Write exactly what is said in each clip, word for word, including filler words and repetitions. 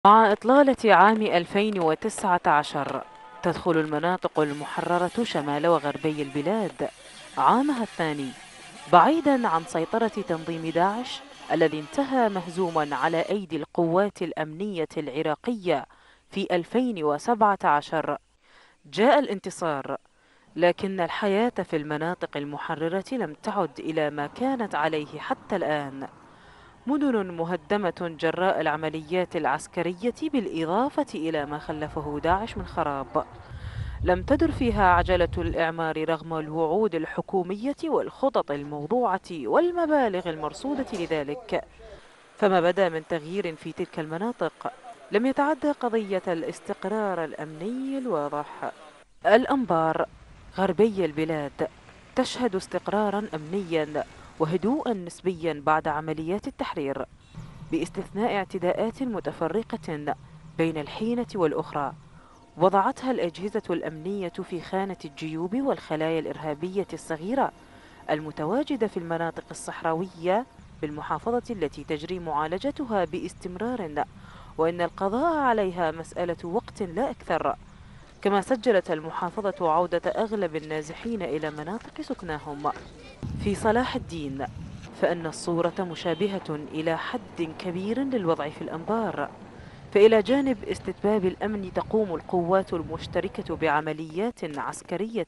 مع إطلالة عام ألفين وتسعة عشر تدخل المناطق المحررة شمال وغربي البلاد عامها الثاني بعيدا عن سيطرة تنظيم داعش الذي انتهى مهزوما على أيدي القوات الأمنية العراقية في ألفين وسبعة عشر. جاء الانتصار، لكن الحياة في المناطق المحررة لم تعد إلى ما كانت عليه حتى الآن. مدن مهدمة جراء العمليات العسكرية بالإضافة إلى ما خلفه داعش من خراب. لم تدر فيها عجلة الإعمار رغم الوعود الحكومية والخطط الموضوعة والمبالغ المرصودة لذلك. فما بدا من تغيير في تلك المناطق لم يتعدى قضية الاستقرار الأمني الواضح. الأنبار غربي البلاد تشهد استقرارا أمنيا وهدوءا نسبيا بعد عمليات التحرير، باستثناء اعتداءات متفرقة بين الحينة والأخرى وضعتها الأجهزة الأمنية في خانة الجيوب والخلايا الإرهابية الصغيرة المتواجدة في المناطق الصحراوية بالمحافظة التي تجري معالجتها باستمرار، وإن القضاء عليها مسألة وقت لا أكثر. كما سجلت المحافظة عودة أغلب النازحين إلى مناطق سكناهم. في صلاح الدين فإن الصورة مشابهة إلى حد كبير للوضع في الأنبار، فإلى جانب استتباب الأمن تقوم القوات المشتركة بعمليات عسكرية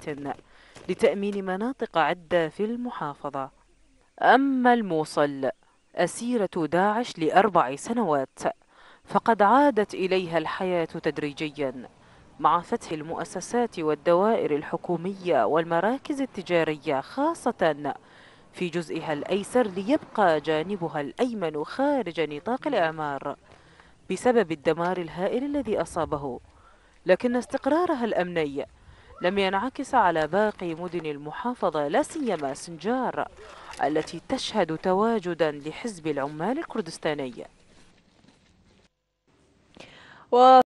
لتأمين مناطق عدة في المحافظة. أما الموصل أسيرة داعش لأربع سنوات فقد عادت إليها الحياة تدريجيا مع فتح المؤسسات والدوائر الحكومية والمراكز التجارية خاصة في جزئها الأيسر، ليبقى جانبها الأيمن خارج نطاق الإعمار بسبب الدمار الهائل الذي أصابه. لكن استقرارها الأمني لم ينعكس على باقي مدن المحافظة، لا سيما سنجار التي تشهد تواجدا لحزب العمال الكردستاني.